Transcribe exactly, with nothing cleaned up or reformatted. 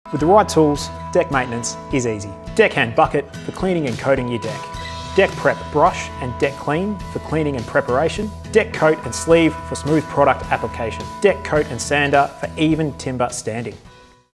With the right tools, deck maintenance is easy. Deckhand bucket for cleaning and coating your deck. Deck prep brush and deck clean for cleaning and preparation. Deck coat and sleeve for smooth product application. Deck coat and sander for even timber standing.